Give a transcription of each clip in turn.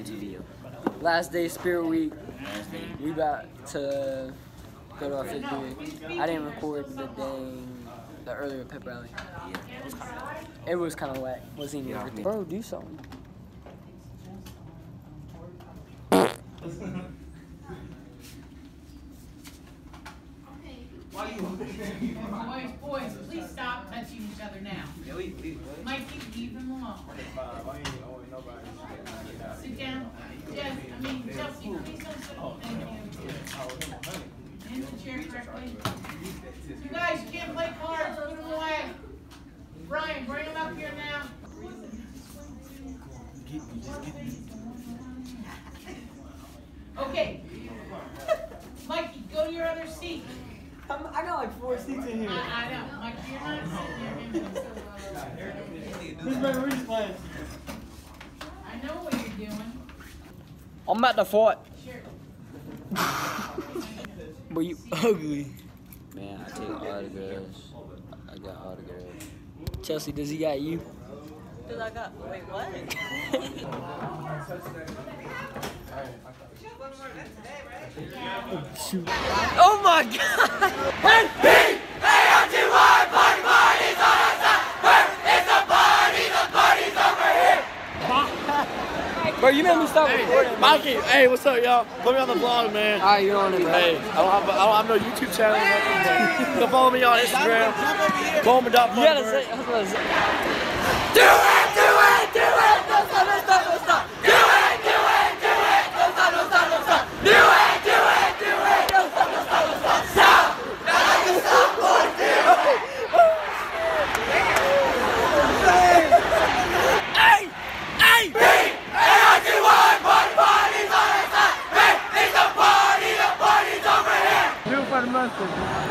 YouTube video. Last day Spirit Week. We about to go to our 5th period. I didn't record the earlier pep rally. Yeah, It was kind of whack. Wasn't even everything. Bro, do something. Boys, please stop touching each other now. Mikey, leave them alone. Sit down. Chelsea, please don't sit on the in the chair correctly. You guys, you can't play cards. Put them away. Brian, bring them up here now. Okay. Mikey, go to your other seat. I got like 4 seats in here. I know. Mikey, you're not sitting there. We're just playing. I know what you're doing. I'm at the fort. Sure. But you ugly. man, I take autographs. I got autographs. Chelsea, does he got you? Cause I got, wait, what? Shoot. Oh my god! N-P-A-R-T-Y, party's on our side! It's a party, the party's over here! Bro, you made me stop recording. Mikey, hey, what's up, y'all? Put me on the vlog, man. Alright, you're on it, bro. Hey, I don't have no YouTube channel. So follow me on Instagram. Bowman.Funburg. You gotta say, I was gonna say. Do it! Don't stop, don't stop, don't stop! Do it! Don't stop, don't stop, don't stop! Do it! Don't stop, don't stop, don't stop! Stop! Not like a stop, boy, dude! Hey! B-A-R-T-Y, party's on our side! Hey, it's a party, the party's over here! Do it for the mustard.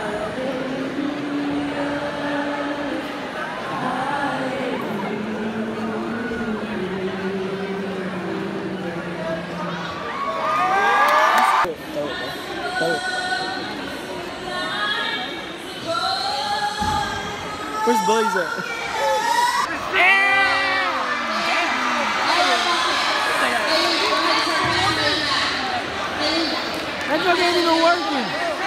Where's Bully's at? That joke ain't even working.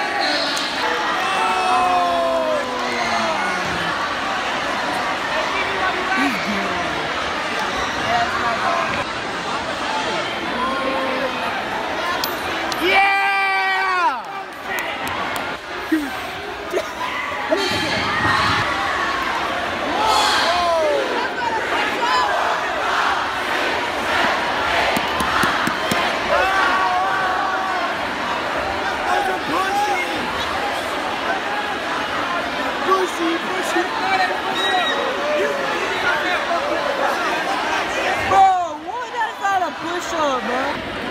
Push-up, man.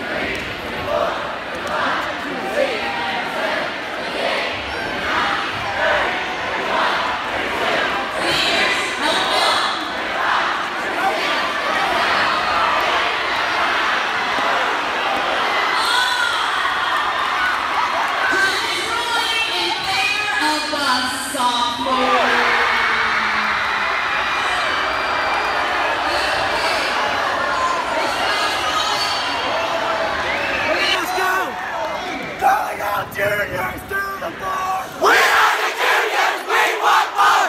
Juniors to the floor! We are the juniors! We want more!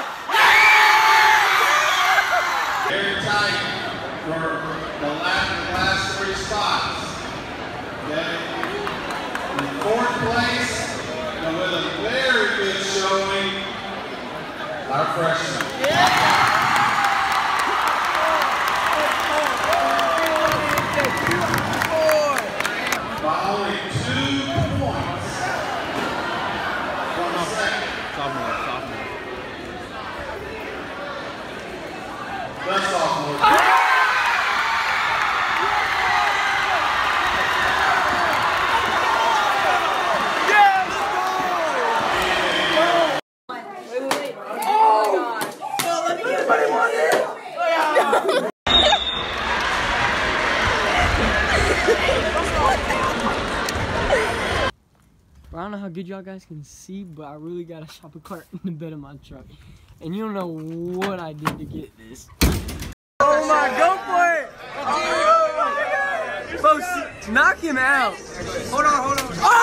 Very tight for the last 3 spots. Okay? In 4th place, and with a very good showing, our freshmen. By only 2 points. Sophomore. That's sophomore. I don't know how good y'all guys can see, but I really got a shopping cart in the bed of my truck. And you don't know what I did to get this. Oh my, go for it! Oh my God! Bro, knock him out. Hold on.